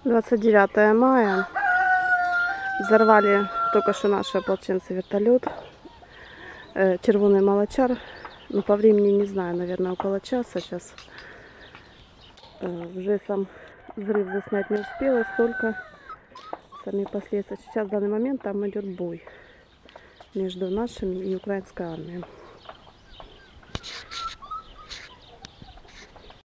29 мая. Взорвали только что наши ополченцы вертолет. Червоный молочар. Ну, по времени не знаю, наверное, около часа сейчас. Уже сам взрыв заснять не успела, столько сами последствия. Сейчас в данный момент там идет бой между нашими и украинской армией.